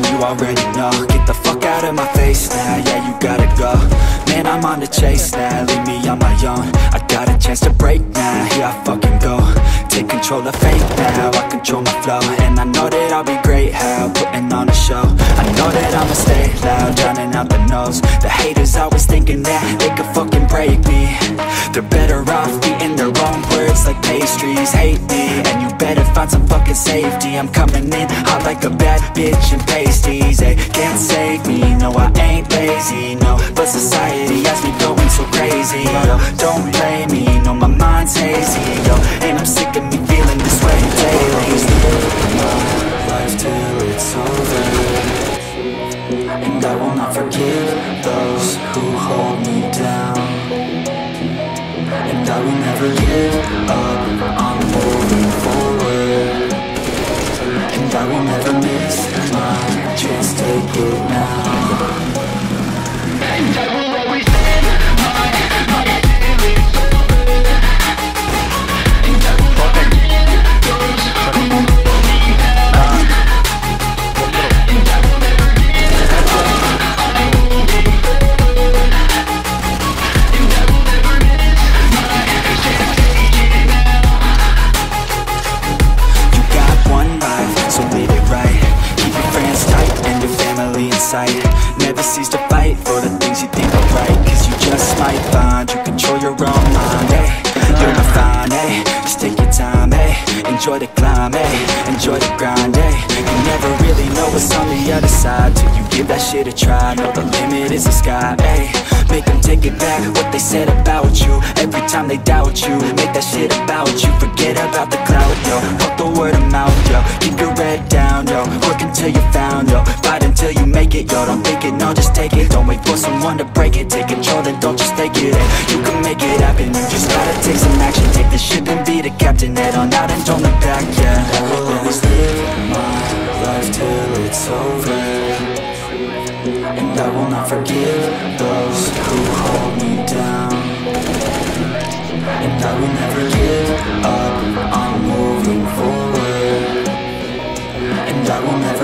you already know. Get the fuck out of my face now, yeah, you gotta go. Man, I'm on the chase now, leave me on my own. I got a chance to break now, here I fucking go. Take control of fate now, I control my flow. And I know that I'll be great, how, putting on a show. I know that I'ma stay loud, drowning out the noise. The haters always thinking that they could fucking break me. They're better off eating their own words like pastries. Hate me, and you better find some fucking safety. I'm coming in hot like a bad bitch in pasties. They can't save me, no I ain't lazy, no. But society has me going so crazy, yo. Don't blame me, no my mind's hazy, yo. And I'm sick of me feeling this way daily. Live my life till it's over, and I will not forgive those who hold me down. And I will never give up, I'm moving forward. And I will never miss my chance, take it now. And I will always live my life till it's over. And I will never forgive those who hold me down. And I will never give up, I'm moving forward. And I will never miss my chance, take it now. You got one life, so live it right. Keep your friends tight and your family in sight. Never cease to fight for the things you think are right, cause you just might find you control your own mind, hey. You're not fine, hey. Just take your time, hey. Enjoy the climb, hey. Enjoy the grind, hey. You never really know what's on the other side till you give that shit a try. Know the limit is the sky, hey. Make them take it back, what they said about you. Every time they doubt you, make that shit about you. Forget about the cloud, yo. Fuck the word of mouth, yo. Keep your head down, yo. Work until you found, yo. Fight until you make it, yo. Don't think it, no, just take it. Don't wait for someone to break it. Take control, then don't just take it, hey. You can make it happen, you just gotta take some action. Take the ship and be the captain. Head on out and don't look back, yeah. I will always live my life till it's over, and I will not forgive those who hold me down. And I will never give up, I'm moving forward. And I will never